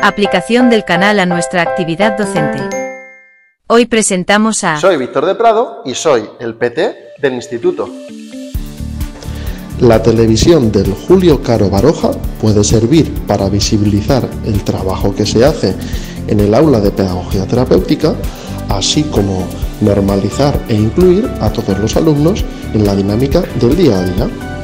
Aplicación del canal a nuestra actividad docente. Hoy presentamos a... Soy Víctor de Prado y soy el PT del instituto. La televisión del Julio Caro Baroja puede servir para visibilizar el trabajo que se hace en el aula de pedagogía terapéutica, así como normalizar e incluir a todos los alumnos en la dinámica del día a día.